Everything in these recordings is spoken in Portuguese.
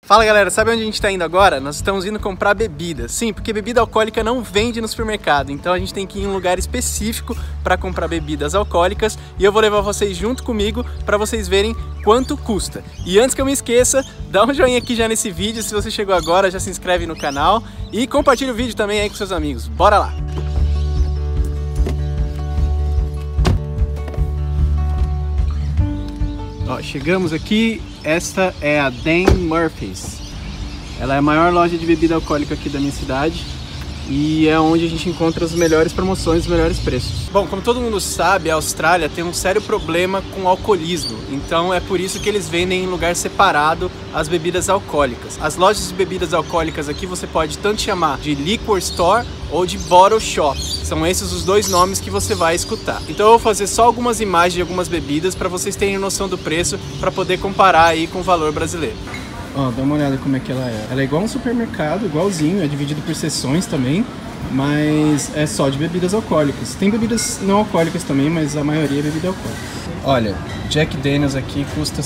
Fala galera, sabe onde a gente está indo agora? Nós estamos indo comprar bebida. Sim, porque bebida alcoólica não vende no supermercado, então a gente tem que ir em um lugar específico para comprar bebidas alcoólicas e eu vou levar vocês junto comigo para vocês verem quanto custa. E antes que eu me esqueça, dá um joinha aqui já nesse vídeo, se você chegou agora já se inscreve no canal e compartilha o vídeo também aí com seus amigos. Bora lá! Ó, chegamos aqui, esta é a Dan Murphy's. Ela é a maior loja de bebida alcoólica aqui da minha cidade e é onde a gente encontra as melhores promoções, os melhores preços. Bom, como todo mundo sabe, a Austrália tem um sério problema com o alcoolismo, então é por isso que eles vendem em lugar separado as bebidas alcoólicas. As lojas de bebidas alcoólicas aqui você pode tanto chamar de liquor store ou de bottle shop. São esses os dois nomes que você vai escutar. Então eu vou fazer só algumas imagens de algumas bebidas para vocês terem noção do preço, para poder comparar aí com o valor brasileiro. Ó, dá uma olhada como é que ela é. Ela é igual um supermercado, igualzinho, é dividido por seções também, mas é só de bebidas alcoólicas. Tem bebidas não alcoólicas também, mas a maioria é bebida alcoólica. Olha, Jack Daniels aqui custa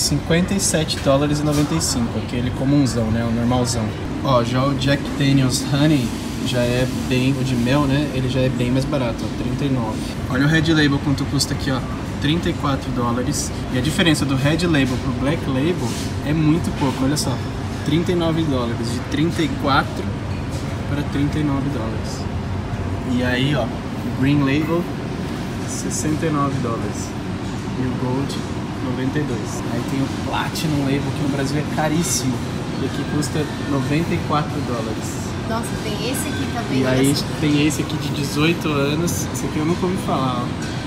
$57,95, aquele comunzão, né, o normalzão. Ó, já o Jack Daniels Honey já é bem, o de mel, né, ele já é bem mais barato, ó, $39. Olha o Red Label quanto custa aqui, ó. $34. E a diferença do Red Label pro Black Label é muito pouco, olha só, $39, de 34 para $39. E aí, ó, o Green Label, $69 e o Gold, $92. Aí tem o Platinum Label, que no Brasil é caríssimo, e aqui custa $94. Nossa, tem esse aqui também. E aí tem esse aqui de 18 anos, esse aqui eu nunca ouvi falar, ó.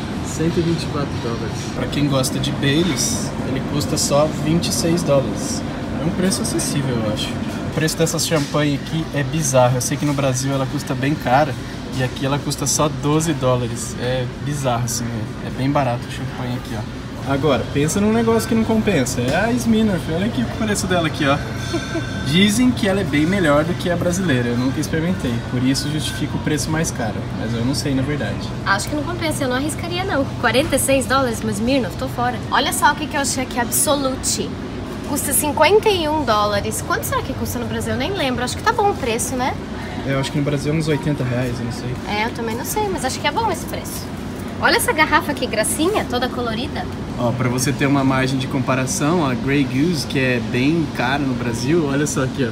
$124. Para quem gosta de Baileys, ele custa só $26. É um preço acessível, eu acho. O preço dessa champanhe aqui é bizarro. Eu sei que no Brasil ela custa bem cara e aqui ela custa só $12. É bizarro, assim, é bem barato o champanhe aqui, ó. Agora, pensa num negócio que não compensa. É a Smirnoff, olha aqui o preço dela aqui, ó. Dizem que ela é bem melhor do que a brasileira, eu nunca experimentei, por isso justifica o preço mais caro, mas eu não sei na verdade. Acho que não compensa, eu não arriscaria não. $46, mas Smirnoff, tô fora. Olha só o que eu achei aqui, Absolute. Custa $51. Quanto será que custa no Brasil? Eu nem lembro, acho que tá bom o preço, né? Eu acho que no Brasil é uns R$80, eu não sei. É, eu também não sei, mas acho que é bom esse preço. Olha essa garrafa aqui, gracinha, toda colorida. Ó, pra você ter uma margem de comparação, a Grey Goose, que é bem cara no Brasil, olha só aqui, ó,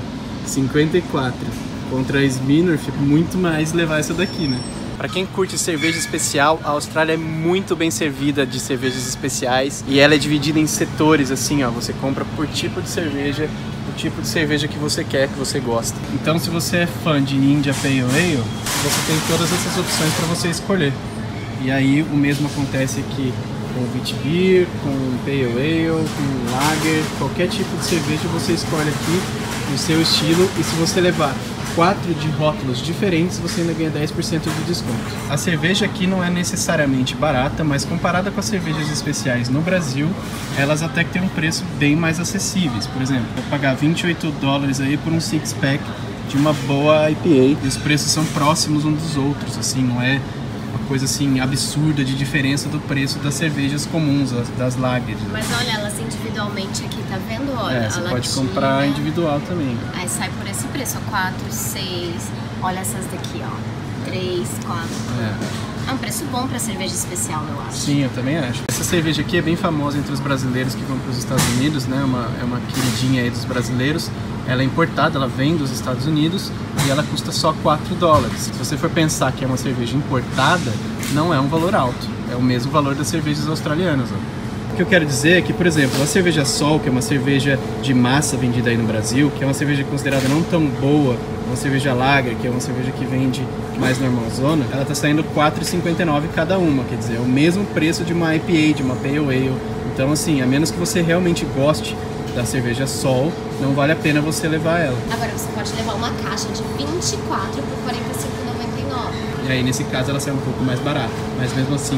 54. Contra a Smirnoff, muito mais levar essa daqui, né? Pra quem curte cerveja especial, a Austrália é muito bem servida de cervejas especiais e ela é dividida em setores, assim, ó, você compra por tipo de cerveja, o tipo de cerveja que você quer, que você gosta. Então, se você é fã de India Pale Ale, você tem todas essas opções para você escolher. E aí o mesmo acontece aqui com Wheat Beer, com Pale Ale, com Lager, qualquer tipo de cerveja você escolhe aqui no seu estilo e se você levar 4 de rótulos diferentes, você ainda ganha 10% de desconto. A cerveja aqui não é necessariamente barata, mas comparada com as cervejas especiais no Brasil, elas até que têm um preço bem mais acessíveis. Por exemplo, vou pagar $28 aí por um six-pack de uma boa IPA e os preços são próximos uns dos outros, assim, não é uma coisa assim absurda de diferença do preço das cervejas comuns, das lagers. Mas olha elas individualmente aqui, tá vendo? Olha, é, você pode comprar individual também. Aí sai por esse preço, ó, 4, 6, olha essas daqui, ó, 3, 4. É um preço bom pra cerveja especial, eu acho. Sim, eu também acho. Essa cerveja aqui é bem famosa entre os brasileiros que vão para os Estados Unidos, né? É uma queridinha aí dos brasileiros. Ela é importada, ela vem dos Estados Unidos e ela custa só $4. Se você for pensar que é uma cerveja importada, não é um valor alto. É o mesmo valor das cervejas australianas, ó. O que eu quero dizer é que, por exemplo, a cerveja Sol, que é uma cerveja de massa vendida aí no Brasil, que é uma cerveja considerada não tão boa, uma cerveja Lager, que é uma cerveja que vende mais normalzona, ela tá saindo $4,59 cada uma, quer dizer, é o mesmo preço de uma IPA, de uma Pale Ale. Então, assim, a menos que você realmente goste da cerveja Sol, não vale a pena você levar ela. Agora você pode levar uma caixa de 24 por $45,99. E aí nesse caso ela sai um pouco mais barata, mas mesmo assim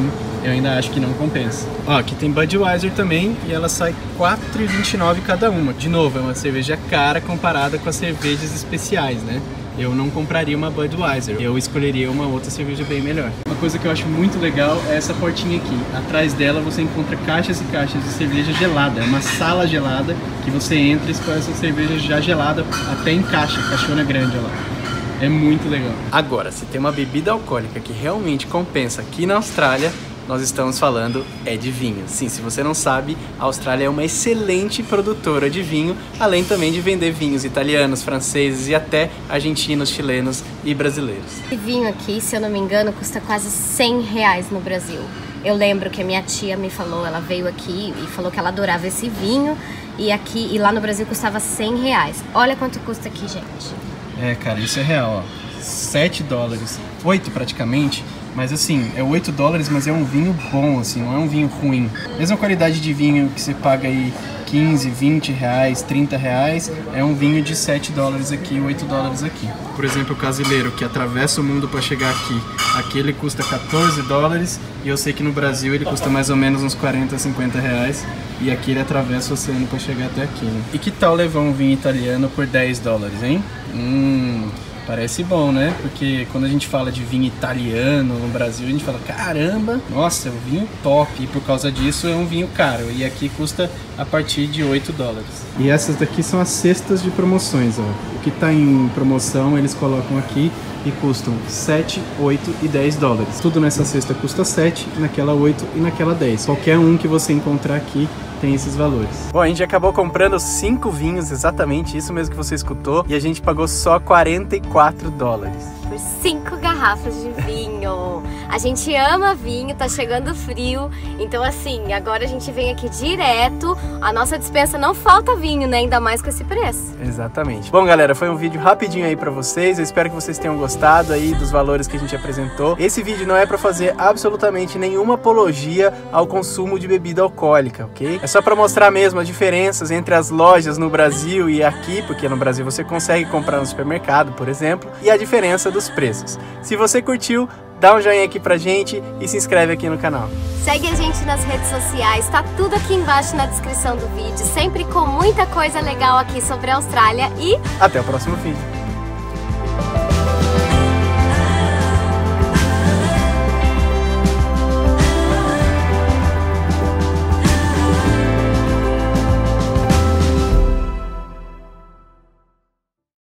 eu ainda acho que não compensa. Ó, aqui tem Budweiser também e ela sai R$4,29 cada uma. De novo, é uma cerveja cara comparada com as cervejas especiais, né? Eu não compraria uma Budweiser, eu escolheria uma outra cerveja bem melhor. Uma coisa que eu acho muito legal é essa portinha aqui. Atrás dela você encontra caixas e caixas de cerveja gelada. É uma sala gelada que você entra e escolhe essa cerveja já gelada até em caixa, caixona grande, ó lá. É muito legal. Agora, se tem uma bebida alcoólica que realmente compensa aqui na Austrália, nós estamos falando de vinho. Sim, se você não sabe, a Austrália é uma excelente produtora de vinho, além também de vender vinhos italianos, franceses e até argentinos, chilenos e brasileiros. Esse vinho aqui, se eu não me engano, custa quase R$100 no Brasil. Eu lembro que a minha tia me falou, ela veio aqui e falou que ela adorava esse vinho e lá no Brasil custava R$100. Olha quanto custa aqui, gente. Cara, isso é real, ó. $7, 8 praticamente. Mas assim, é $8, mas é um vinho bom, assim, não é um vinho ruim. Mesma qualidade de vinho que você paga aí 15, 20 reais, 30 reais, é um vinho de $7 aqui, $8 aqui. Por exemplo, o Casileiro, que atravessa o mundo para chegar aqui. Aqui ele custa $14 e eu sei que no Brasil ele custa mais ou menos uns 40, 50 reais. E aqui ele atravessa o oceano para chegar até aqui, né? E que tal levar um vinho italiano por $10, hein? Parece bom, né? Porque quando a gente fala de vinho italiano no Brasil, a gente fala, caramba, nossa, é um vinho top. E por causa disso é um vinho caro. E aqui custa a partir de $8. E essas daqui são as cestas de promoções, ó. O que tá em promoção eles colocam aqui e custam 7, 8 e $10. Tudo nessa cesta custa 7, naquela 8 e naquela 10. Qualquer um que você encontrar aqui tem esses valores. Bom, a gente acabou comprando 5 vinhos, exatamente isso mesmo que você escutou, e a gente pagou só $44. Por 5 garrafas de vinho. A gente ama vinho, tá chegando frio, então assim, agora a gente vem aqui direto, a nossa despensa não falta vinho, né? Ainda mais com esse preço. Exatamente. Bom, galera, foi um vídeo rapidinho aí pra vocês, eu espero que vocês tenham gostado aí dos valores que a gente apresentou. Esse vídeo não é pra fazer absolutamente nenhuma apologia ao consumo de bebida alcoólica, ok? É só pra mostrar mesmo as diferenças entre as lojas no Brasil e aqui, porque no Brasil você consegue comprar no supermercado, por exemplo, e a diferença dos preços. Se você curtiu, dá um joinha aqui pra gente e se inscreve aqui no canal. Segue a gente nas redes sociais, tá tudo aqui embaixo na descrição do vídeo, sempre com muita coisa legal aqui sobre a Austrália e... até o próximo vídeo.